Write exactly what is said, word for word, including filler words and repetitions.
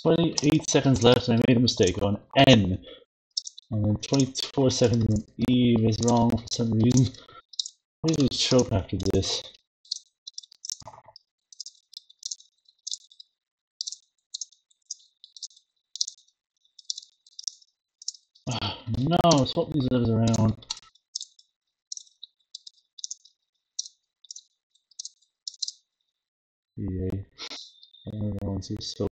twenty-eight seconds left, and I made a mistake on N. And then twenty-four seconds, and Eve is wrong for some reason. I'm going to choke after this. No, swap these letters around. Yay. Everyone sees so